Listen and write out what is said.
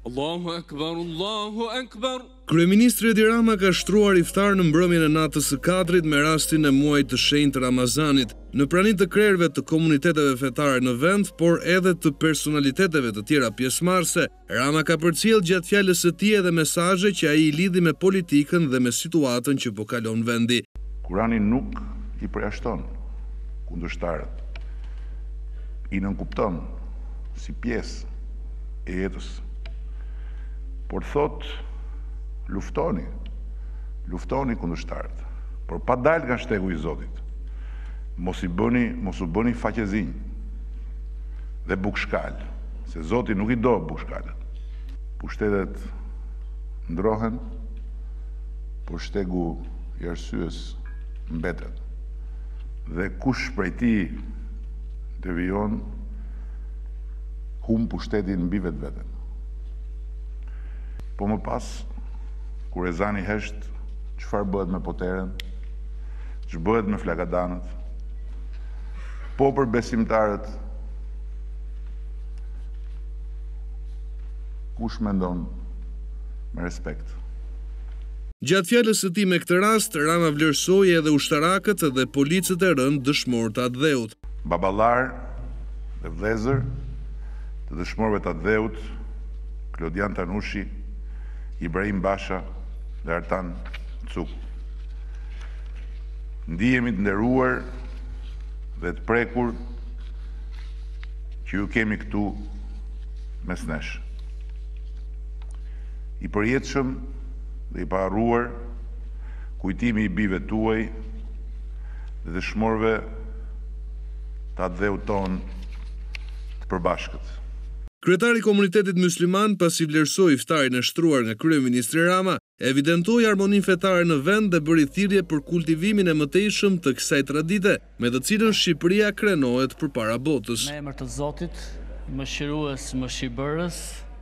Allahu Akbar, Allahu Akbar. Kryeministri Edi Rama ka shtruar iftar në mbrëmjen e natës së 4 me rastin e muajit të shenjtë Ramazanit, në praninë të krerëve të komuniteteve fetare në vend, por edhe të personaliteteve të tjera pjesëmarrëse. Rama ka përcjell gjatë fjalës së tij edhe mesazhe që ai i lidhi me politikën dhe me situatën që po kalon vendi. Kurani nuk i përjashton kundërshtarët, i nënkupton si pjesë e jetës, por thot luftoni kundërshtarët, por pa dalë nga shtegu i Zotit. Mos u bëni faqezinj dhe bukshkal, se Zoti nuk i do bukshkalët. Pushtetet ndrohen, por shtegu i arsyes mbetet. Dhe kush prej tij devijon, humb pushtetin mbi vetveten. Po më pas, kur ezani hesht, çfarë bëhet me poteren, ç'bëhet bëhet me flagadanët, po për besimtarët, kush mendon me respekt. Gjatë fjalës së tij me këtë rast, Rama vlerësoi edhe ushtarakët dhe policët e rënd dëshmorë të atë dheut. Baballar dhe vëllezër të dëshmorëve të atë dheut, Klodian Tanushi, Ibrahim Basha dhe Artan Cuk. Ndihemi të nderuar dhe të prekur që ju kemi këtu mes nesh. I përjetshëm dhe i paharruar kujtimi i bijve tuaj dhe dëshmorëve të atë dheut ton të përbashkët. Kryetari i komunitetit musliman, pasi vlerësoi iftarin e shtruar nga kryeministri Rama, evidentoi armoninë fetare në vend dhe bëri thirrje për kultivimin e mëtejshëm të kësaj tradite, me të cilën Shqipëria krenohet përpara botës. Në emër të Zotit, mëshirues, mëshirbërës,